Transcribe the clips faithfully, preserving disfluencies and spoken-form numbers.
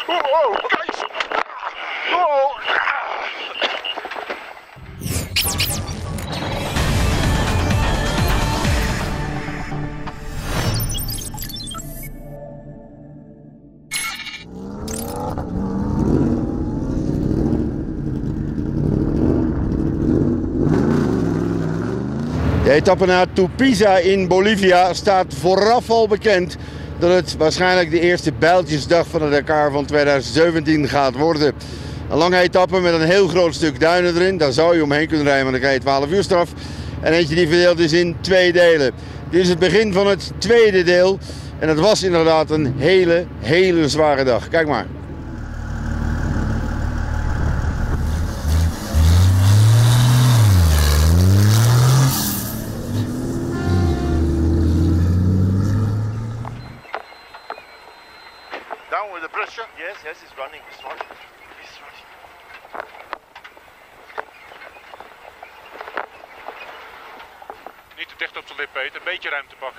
Oh, oh, kijk! Oh! De etappe naar Tupiza in Bolivia staat vooraf al bekend dat het waarschijnlijk de eerste bijltjesdag van de Dakar van tweeduizend zeventien gaat worden. Een lange etappe met een heel groot stuk duinen erin, daar zou je omheen kunnen rijden, maar dan krijg je twaalf uur straf. En eentje die verdeeld is in twee delen. Dit is het begin van het tweede deel en het was inderdaad een hele, hele zware dag. Kijk maar. Down with the pressure. Yes, yes, he's running. He's running. He's running. Niet te dicht op zijn lip, Peter. Een beetje ruimte pakken.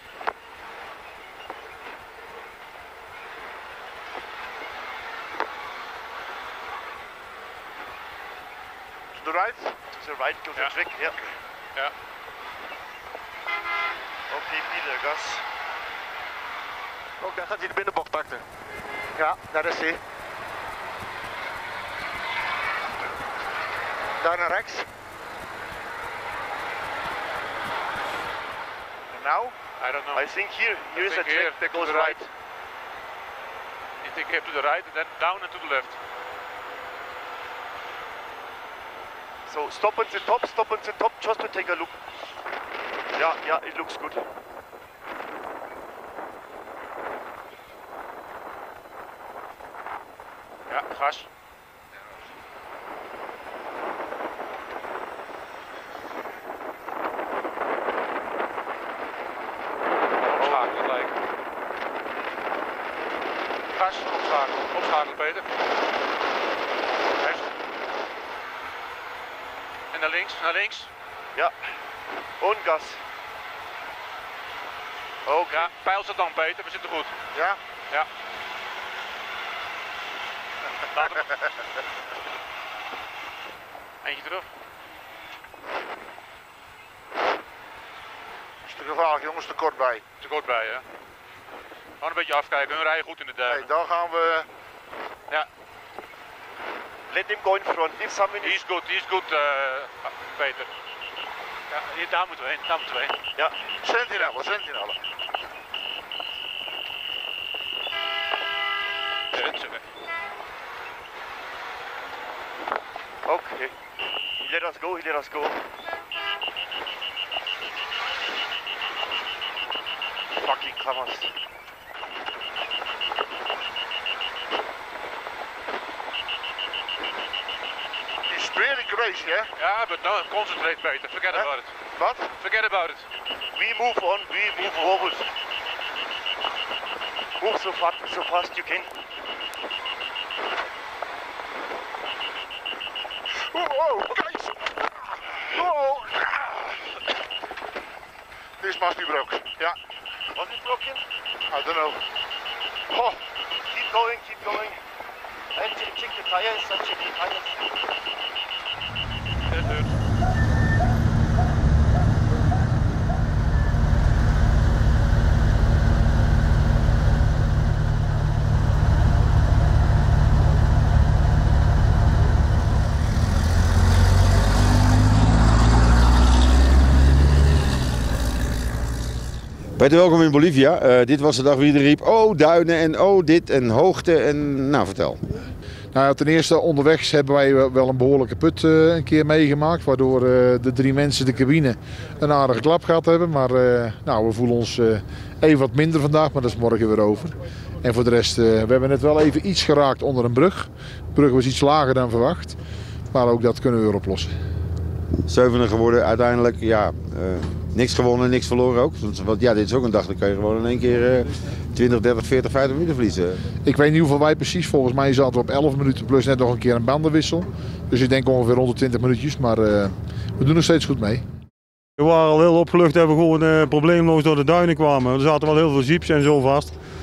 To the right. To the right, go to Ja. the trick. Yeah. Ja. Okay, Peter, gas. Ook daar gaat hij de binnenbocht achter. Ja, daar is hij. Daar naar rechts. And now, I don't know. I think here, here is a think trick here, that to goes the right. You take him to the right and then down and to the left. So stop at the top, stop at the top, just to take a look. Yeah, yeah, it looks good. Ja, gas. Opschakelen gelijk. Gas, opschakelen. Opschakelen, Peter. Rechts. En naar links, naar links. Ja, und gas. Ook, ja. Pijl ze dan, Peter. We zitten goed. Ja. Ja. Laat hem. Eentje terug. Is te gevaarlijk, jongens, te kort bij. Te kort bij, hè? Gewoon een beetje afkijken. Hun rijden goed in de duinen. Nee, dan gaan we. Ja. Let him go in front. If someone Die is... is goed, die is goed, uh, Peter. Ja, hier, daar moeten we heen, daar moeten we heen. Ja, Sentinellen, sentinellen. Zitten. okay. He let us go, he let us go. Fucking covers. He's really crazy, hè? Ja, but no, concentrate, Peter. Forget Huh? about it. Wat? Forget about it. We move on, we move forward. Move so fast, so fast you can. Oh, oh, kijk! Oh! This must be broken. Ja. Was it broken? I don't know. Oh, Keep going, keep going. And check check the tires, and check the tires. That hurt. Peter, welkom in Bolivia. Uh, dit was de dag wie er riep, oh duinen en oh dit en hoogte en nou vertel. Nou, ten eerste onderweg hebben wij wel een behoorlijke put uh, een keer meegemaakt. Waardoor uh, de drie mensen in de cabine een aardige klap gehad hebben. Maar uh, nou, we voelen ons uh, even wat minder vandaag, maar dat is morgen weer over. En voor de rest, uh, we hebben net wel even iets geraakt onder een brug. De brug was iets lager dan verwacht. Maar ook dat kunnen we weer oplossen. Zevende geworden uiteindelijk, ja, uh, niks gewonnen, niks verloren ook. Want ja, dit is ook een dag, dan kan je gewoon in één keer uh, twintig, dertig, veertig, vijftig minuten verliezen. Ik weet niet hoeveel wij precies, volgens mij zaten we op elf minuten plus net nog een keer een bandenwissel. Dus ik denk ongeveer honderdtwintig minuutjes, maar uh, we doen nog steeds goed mee. We waren al heel opgelucht dat we gewoon uh, probleemloos door de duinen kwamen. Er zaten wel heel veel jeeps en zo vast.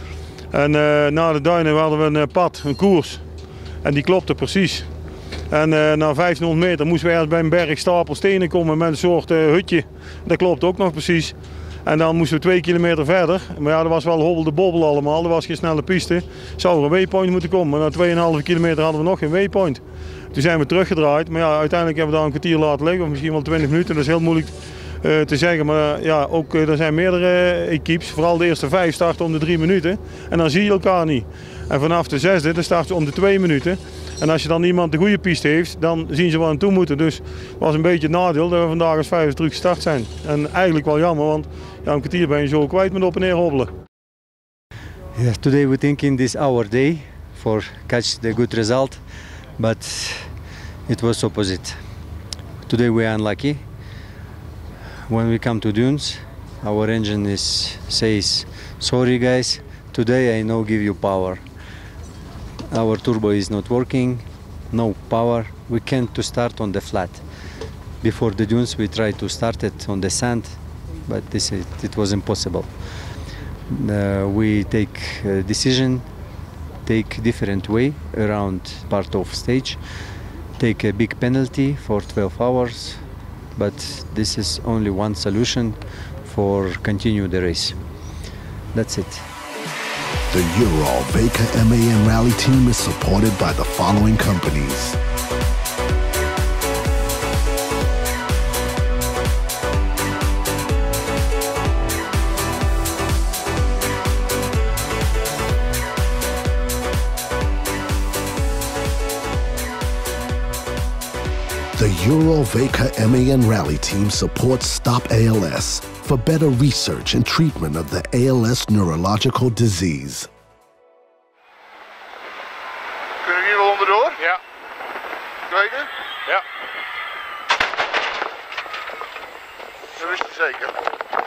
En uh, na de duinen hadden we een uh, pad, een koers. En die klopte precies. En uh, na vijftienhonderd meter moesten we ergens bij een berg stapel stenen komen met een soort uh, hutje. Dat klopt ook nog precies. En dan moesten we twee kilometer verder. Maar ja, dat was wel hobbel de bobbel allemaal. Er was geen snelle piste. Zou er een waypoint moeten komen. Maar na twee komma vijf kilometer hadden we nog geen waypoint. Toen zijn we teruggedraaid. Maar ja, uiteindelijk hebben we daar een kwartier laten liggen. Of misschien wel twintig minuten. Dat is heel moeilijk uh, te zeggen. Maar ja, ook, uh, er zijn meerdere uh, equipes. Vooral de eerste vijf starten om de drie minuten. En dan zie je elkaar niet. En vanaf de zesde dan starten ze om de twee minuten. En als je dan iemand de goede piste heeft, dan zien ze waar aan toe moeten. Dus het was een beetje het nadeel dat we vandaag als vijf terug gestart zijn. En eigenlijk wel jammer, want ja, een kwartier ben je zo kwijt met op en neer hobbelen. Yeah, today we think in this our day for catch the good result, but it was opposite. Today we are unlucky. When we come to dunes, our engine is says, sorry guys, today I no give you power. Our turbo is not working, no power. We can't to start on the flat. Before the dunes we tried to start it on the sand, but this it, it was impossible. Uh, we take a decision, take different way around part of stage, take a big penalty for twelve hours, but this is only one solution for continue the race. That's it. The Ural-Veka M A N Rally Team is supported by the following companies. The Ural-Veka M A N Rally Team supports Stop A L S for better research and treatment of the A L S neurological disease. Kunnen we hier wel onderdoor? Ja. Kijken? Ja. Dat wist je zeker.